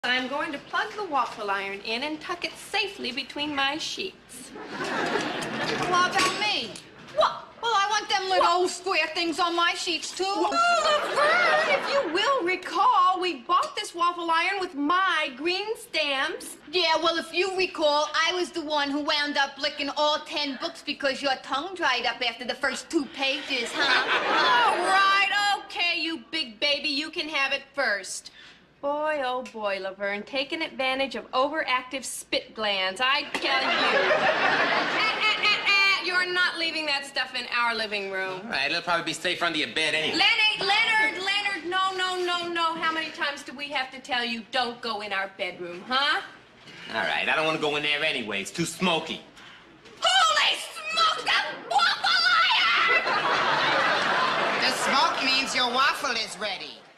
I'm going to plug the waffle iron in and tuck it safely between my sheets. What about me? What? Well, I want them little square things on my sheets, too. Well, Laverne, if you will recall, we bought this waffle iron with my green stamps. Yeah, well, if you recall, I was the one who wound up licking all 10 books because your tongue dried up after the first 2 pages, huh? All right, okay, you big baby, you can have it first. Boy, oh boy, Laverne, taking advantage of overactive spit glands, I tell you. You're not leaving that stuff in our living room. All right, it'll probably be safer under your bed anyway. Leonard, no. How many times do we have to tell you don't go in our bedroom, huh? All right, I don't want to go in there anyway. It's too smoky. Holy smoke, the waffle iron! The smoke means your waffle is ready.